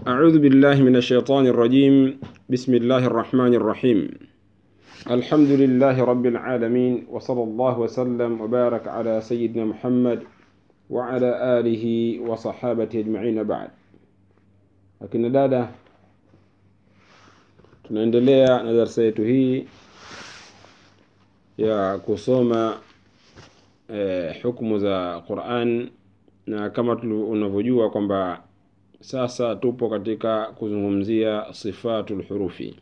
أعوذ بالله من الشيطان الرجيم. بسم الله الرحمن الرحيم. الحمد لله رب العالمين، وصلى الله وسلم وبارك على سيدنا محمد وعلى آله وصحابته أجمعين بعد. لكن dada, tunaendelea na darasa yetu hii ya kusoma hukumu za Qur'an, na kama unavyojua kwamba sasa tupo katika kuzungumzia sifatul hurufi,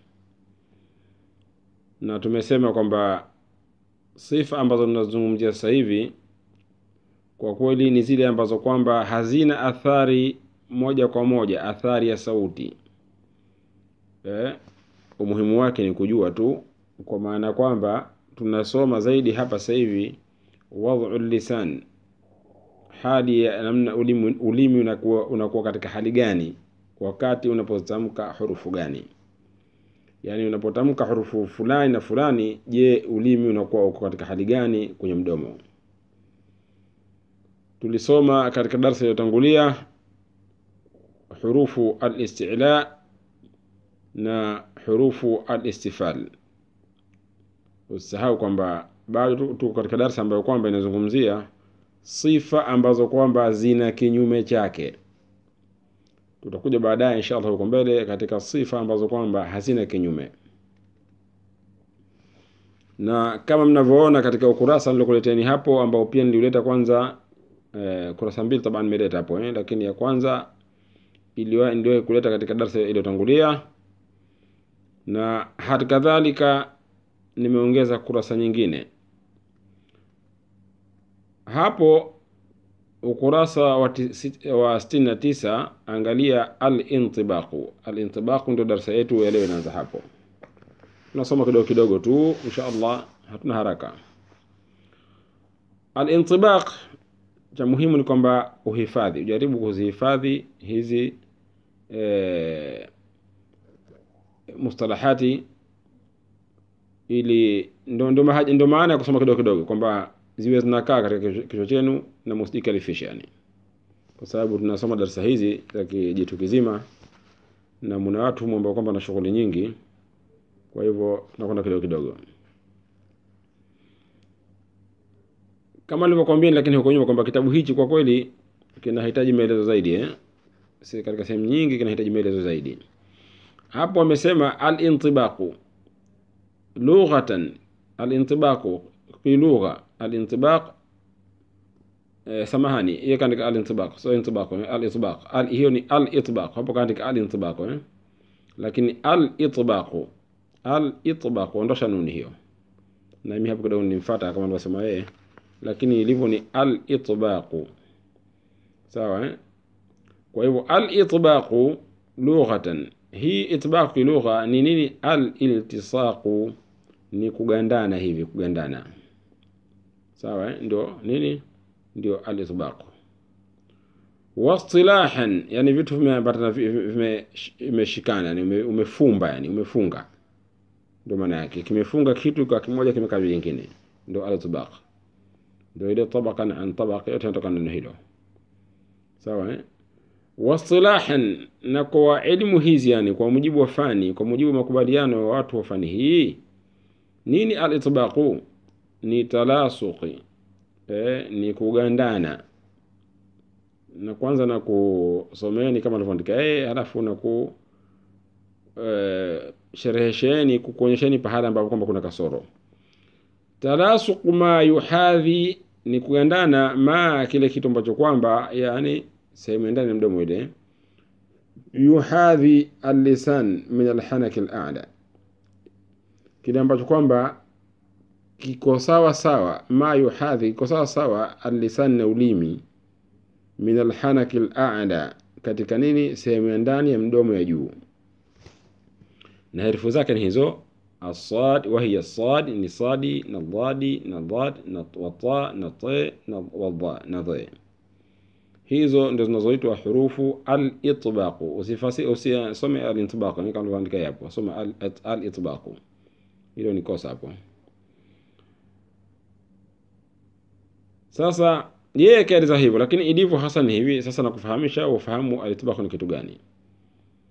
na tumesema kwamba sifa ambazo tunazungumzia sasa hivi kwa kweli ni zile ambazo kwamba hazina athari moja kwa moja, athari ya sauti. Umuhimu wake ni kujua tu, kwa maana kwamba tunasoma zaidi hapa sasa hivi wad'ul lisan, hali ya namna ulimi unakuwa katika hali gani wakati unapotamka hurufu gani. Yani unapotamka hurufu fulani na fulani, je, ulimi unakuwa uko katika hali gani kwenye mdomo. Tulisoma katika darasa iliyotangulia hurufu al-isti'la na hurufu al-istifal. Usisahau kwamba bado tuko katika darasa ambayo kwamba inazungumzia sifa ambazo kwamba zina kinyume chake. Tutakuja baadaye inshallah huko mbele katika sifa ambazo kwamba hazina kinyume. Na kama mnavyoona katika ukurasa nilokuleteni hapo, ambao pia niliuleta kwanza kurasa mbili taban nimeleta hapo, lakini ya kwanza ndio kuleta katika darasa iliyotangulia, na hata kadhalika nimeongeza kurasa nyingine hapo. Ukurasa wa 69 angalia al-intibaqu. Al-intibaqu ndio darasa yetu ya leo inaanza hapo. Tunasoma kidogo kidogo tu inshallah, hatuna haraka. Al-intibaq, cha muhimu ni kwamba uhifadhi, ujaribu kuzihifadhi hizi mustalahati, ili ndio maana ya kusoma kidogo kidogo, kwamba ziwe zinakaa katika kichwa chenu na msikalifisha yani, kwa sababu tunasoma darasa hizi za kijitu kizima na mna watu ambao kwamba na shughuli nyingi. Kwa hivyo tunakwenda kidogo kidogo kama nilivyokuambia, lakini huko nyuma kwamba kitabu hichi kwa kweli kinahitaji maelezo zaidi si katika sehemu nyingi kinahitaji maelezo zaidi. Hapo amesema al-intibaqu lughatan, al-intibaqu fi lugha, al-intibaq samahani, hiyo kaandika al-intibaq, so intibaq al-itbaq, hiyo ni al-itbaq, hapo kaandika al-intibaq lakini al-itbaq ondosha nuni hiyo, na mimi hapo kidogo nimfuata kama nilivyosema yeye, lakini ilivyo ni al-itbaq, sawa Kwa hivyo al-itbaq lughatan, hii itbaq lugha ni nini? Al-iltisaq ni kugandana hivi, kugandana, sawa ndio nini? Ndio al-itbaq. Wastilahan, yani vitu vimeshikana, yani umefumba, yani umefunga, ndio maana yake, kimefunga kitu kwa kimoja kimekaa vingine, ndio al-itbaq. Ndio ile tabaqan an tabaq, yote yanatokana na hilo, sawa Wastilahan, na kwa elimu hizi, yani kwa mujibu wa fani, kwa mujibu wa makubaliano wa watu wa fani hii, nini al-itbaqu? Ni talasuqi, ni kugandana. Na kwanza na kusomeni kama alivyoandika halafu na sherehesheni, kukuonyesheni pahala ambapo kwamba kuna kasoro. Talasuq ma yuhadhi, ni kugandana ma kile kitu ambacho kwamba yani sehemu ndani ya mdomo ile, yuhadhi al-lisan min al-hanak al-a'la, kile ambacho kwamba kiko sawa sawa, ma yuhadhi kiko sawa sawa al-lisan na ulimi, min al-hanak al-a'la, katika nini? Sehemu ya ndani ya mdomo ya juu, na herufi zake ni hizo as-sad, wa hiya as-sad ni sadi na dhadi na dhad na ta na ta na wadha na dha. Hizo ndio zinazoitwa hurufu al-itbaq. Usisome al-intibaq ni kama nilivyoandika hapo, soma al-itbaq, hilo ni kosa hapo. Sasa yeye kaeleza hivyo, lakini ilivyo hasa ni hivi. Sasa nakufahamisha ufahamu al-itbaq ni kitu gani.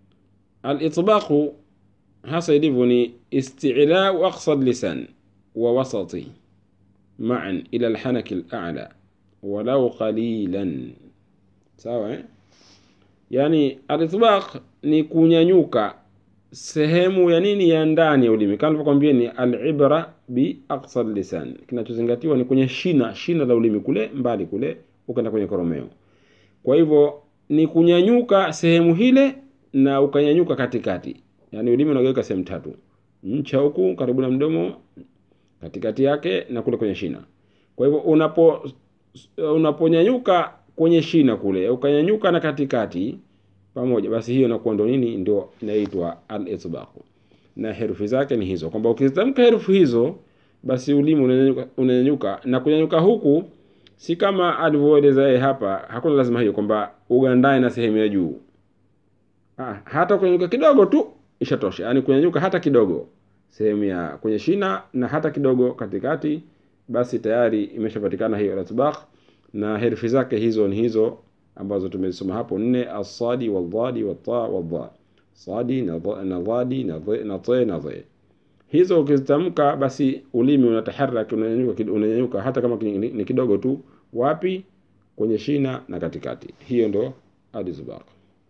Al-itbaq hasa ilivyo ni isti'la aqsa lisan wa wasati ma'an ila al-hanak al-a'la walau qalilan. Sawa yani al-itbaq ni kunyanyuka sehemu ya nini ya ndani ya ulimi. Kama nilivyokuambia ni al-ibra bi aqsa lisan, kinachozingatiwa ni kwenye shina la ulimi kule mbali kule ukaenda kwenye koromeo. Kwa hivyo ni kunyanyuka sehemu hile na ukanyanyuka katikati. Yani ulimi unagawika sehemu tatu. Ncha huku karibu na mdomo, katikati yake na kule kwenye shina. Kwa hivyo unaponyanyuka kwenye shina kule, ukanyanyuka na katikati pamoja, basi hiyo inakuwa ndo nini, ndio inaitwa al-itbaq. Na herufi zake ni hizo, kwamba ukizitamka herufi hizo basi ulimi unanyanyuka, na kunyanyuka huku si kama alivyoeleza yeye hapa, hakuna lazima hiyo kwamba ugandae na sehemu ya juu. Hata kunyanyuka kidogo tu ishatosha. Yani kunyanyuka hata kidogo sehemu ya kwenye shina na hata kidogo katikati, basi tayari imeshapatikana hiyo al-itbaq. Na herufi zake hizo ni hizo ambazo tumesoma hapo 4: as-sadi wal-dhadi wat-ta wad-dha. Sadi na dhadi na ta na dha. Hizo ukizitamka basi ulimi unataharaka, unanyanyuka hata kama ni kidogo tu. Wapi? Kwenye shina na katikati. Hiyo ndo al-itbaq.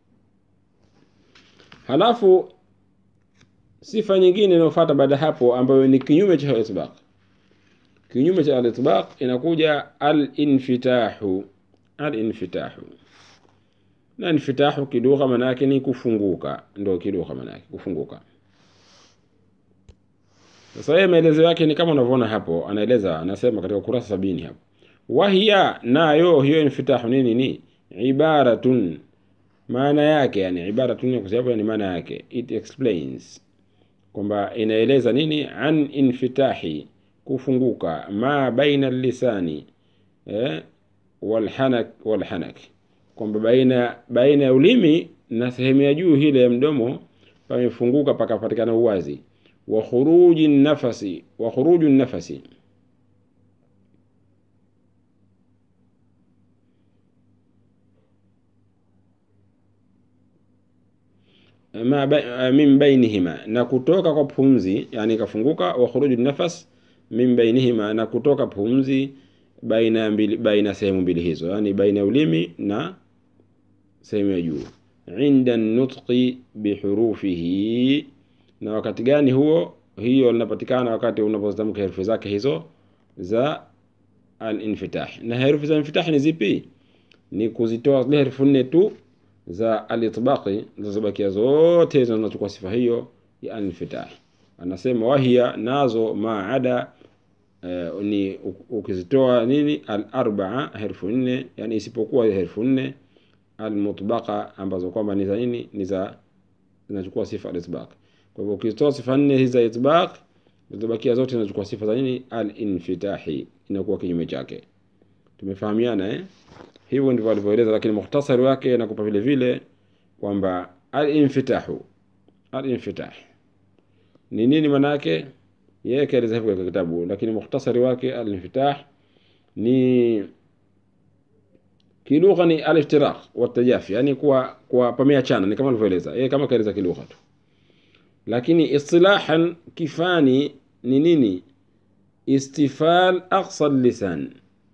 Halafu sifa nyingine inayofuata baada hapo ambayo ni kinyume cha al-itbaq. Kinyume cha al-itbaq inakuja al-infitahu. Al-infitahu. Na infitahu kilugha maana yake ni kufunguka, ndio kilugha maana yake kufunguka. Sasa yeye maelezo yake ni kama unavyoona hapo, anaeleza, anasema katika kurasa 70 hapo. Wahiya, nayo hiyo infitahu nini? Ni ibaratun, maana yake yani ibaratun kwa sababu ni maana yake, it explains, kwamba inaeleza nini? An infitahi, kufunguka, ma baina lisani wal hanak, kwamba baina ya ulimi na sehemu ya juu ile ya mdomo pamefunguka pakapatikana uwazi. Wa khuruji nafasi, wa khuruju nafasi, min bainihima, na kutoka kwa pumzi, yani kafunguka. Wa khuruju nafas min bainihima, na kutoka pumzi baina sehemu mbili hizo, yani baina ulimi na sehemu ya juu. Inda nutqi bihurufihi, na wakati gani huo? Hiyo linapatikana wakati unapozitamka herufi zake hizo za al-infitah. Na herufi za infitah ni zipi? Ni kuzitoa zile herufi 4 tu za al-itbaqi, zilizobakia zote zinachukua sifa hiyo ya al-infitah. Anasema wahia, nazo maada ni ukizitoa nini? Al-arba'a, herufi 4, yani isipokuwa herufi 4 al-mutbaqa ambazo kwamba ni za nini? Ni za zinachukua sifa al-itbaq. Kwa hivyo ukitoa sifa 4 hizi za itbaq, zilizobakia zote zinachukua sifa za nini? Al-infitahi, inakuwa kinyume chake. Tumefahamiana hivyo ndivyo alivyoeleza, lakini mukhtasari wake nakupa vile vile kwamba al-infitahu, al-infitah ni nini maana yake. Yeye kaeleza hivyo kwa kitabu, lakini mukhtasari wake al-infitah ni kilugha ni al-iftiraq wa tajafi, yani kwa pameachana, ni kama alivyoeleza yeye, kama kaeleza kilugha tu. Lakini istilahan kifani ni nini? Istifal aqsa lisan.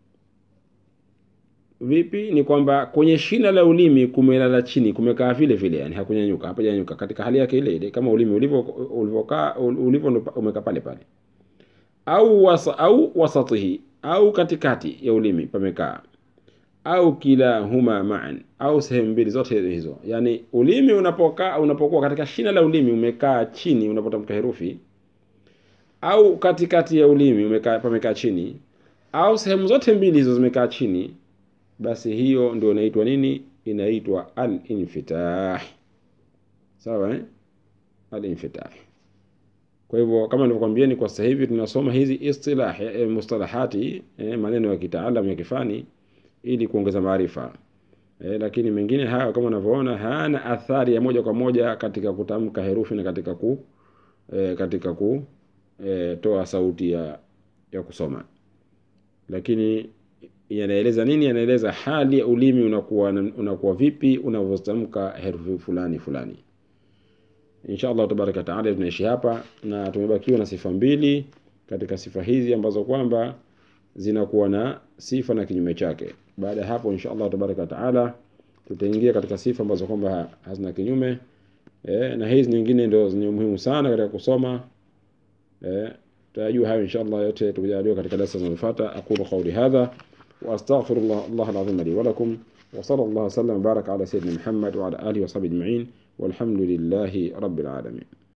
Vipi? Ni kwamba kwenye shina la ulimi kumelala chini, kumekaa vile vile, yani hakunyanyuka, hapajanyuka katika hali yake ile ile kama ulimi ulivyokaa, ulivyo umekaa pale pale. Au wasatihi, au katikati ya ulimi pamekaa, au kilahuma ma'an, au sehemu mbili zote hizo. Yani ulimi unapokuwa katika shina la ulimi umekaa chini unapotamka herufi, au katikati ya ulimi pamekaa chini, au sehemu zote mbili hizo zimekaa chini, basi hiyo ndio inaitwa nini? Inaitwa al-infitah. Sawa al-infitah. Kwa hivyo kama nilivyokuambieni, kwa sasa hivi tunasoma hizi mustalahati, maneno ya kitaalamu ya kifani ili kuongeza maarifa. Lakini mengine hayo kama unavyoona hana athari ya moja kwa moja katika kutamka herufi na katika toa sauti ya kusoma. Lakini yanaeleza nini? Yanaeleza hali ya ulimi unakuwa vipi unavyotamka herufi fulani fulani. insha Allah tabaraka taala tunaishi hapa, na tumebakiwa na sifa mbili katika sifa hizi ambazo kwamba zinakuwa na sifa na kinyume chake. Baada hapo insha Allah tabaraka taala tutaingia katika sifa ambazo kwamba hazina kinyume, na hizi nyingine ndio zenye muhimu sana katika kusoma. Tutajua hayo insha Allah yote tukijaliwa katika darasa zinazofuata. Aqulu qawli hadha wa astaghfirullah al-azim li wa lakum, wa sallallahu sallam baraka ala sayyidina Muhammad wa ala alihi wa sahbihi ajma'in, walhamdulillahi rabbil alamin.